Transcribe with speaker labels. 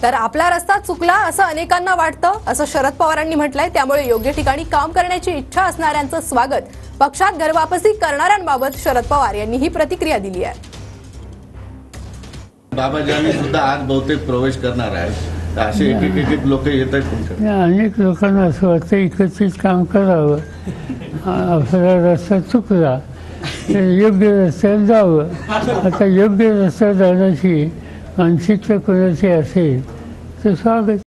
Speaker 1: तर आपला रस्ता चुकला असं अनेकांना वाटतं, असं शरद पवारांनी म्हटलंय। त्यामुळे योग्य ठिकाणी काम करण्याची इच्छा असणाऱ्यांचं स्वागत, पक्षात घरवापसी करणाऱ्यांबाबत शरद पवार यांनी ही प्रतिक्रिया दिली आहे।
Speaker 2: बाबाजानी सुद्धा आज बहुतेक प्रवेश करणार आहेत, असे एक लोक येत आहेत तुमच्याकडे।
Speaker 3: अनेक लोकांना असं वाटतं एकत्रित काम करावं, आपला रस्ता चुकला तर योग्य रस्त्यावर जावं। आता योग्य रस्त्यावर जाण्याची मानसिकता कोणाची असेल तर स्वागत।